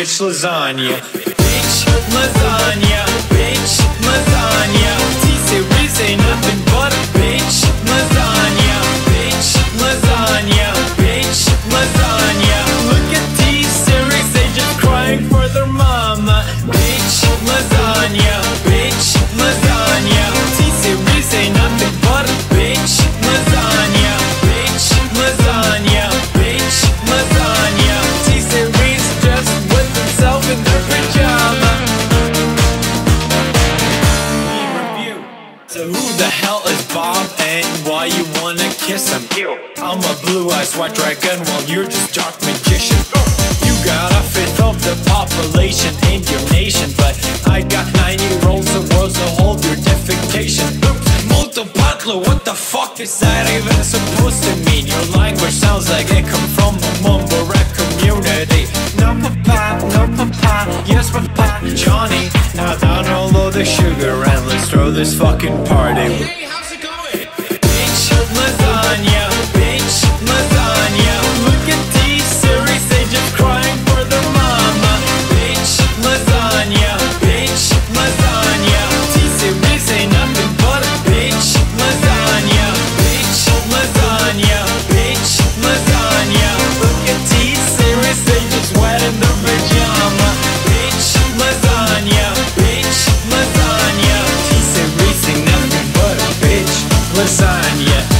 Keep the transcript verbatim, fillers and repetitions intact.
bitch lasagna. Bitch lasagna, bitch lasagna. T-Series ain't nothing but a bitch lasagna. Bitch lasagna, bitch lasagna. Look at T-Series, they just crying for their mama. Bitch lasagna, bitch lasagna. T-Series ain't nothing but a bitch lasagna. Bitch lasagna, bitch lasagna. T-Series just with himself in their pajama. Review. So who the hell is Bob and why you wanna kiss him? Ew. I'm a blue-eyed white dragon while you're just dark magician. You got a fifth of the population in your nation, but I got ninety rolls of worlds to hold your defecation. Multipatlo, what the fuck is that even supposed to mean? Your language sounds like it come from a mumble rap community. No papa, no papa, yes papa, Johnny. Now download the sugar and let's throw this fucking party. Hey, how's it going? Bitch lasagna, bitch lasagna. Look at T-Series, they just crying for their mama. Bitch lasagna, bitch lasagna. T-Series ain't nothing but a bitch lasagna. Bitch lasagna, bitch lasagna. Look at T-Series, they just wet in their pajama. Bitch lasagna, bitch lasagna. T-Series ain't nothing but a bitch lasagna.